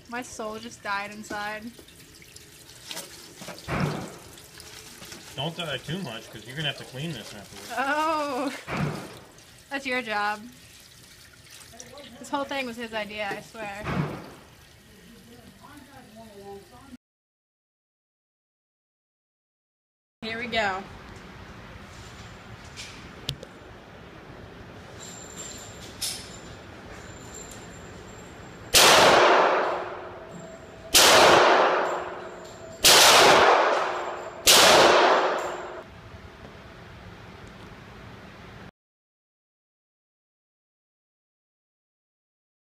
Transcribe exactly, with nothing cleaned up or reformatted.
My soul just died inside. Don't die too much, because you're going to have to clean this afterwards. Oh! That's your job. This whole thing was his idea, I swear. Here we go.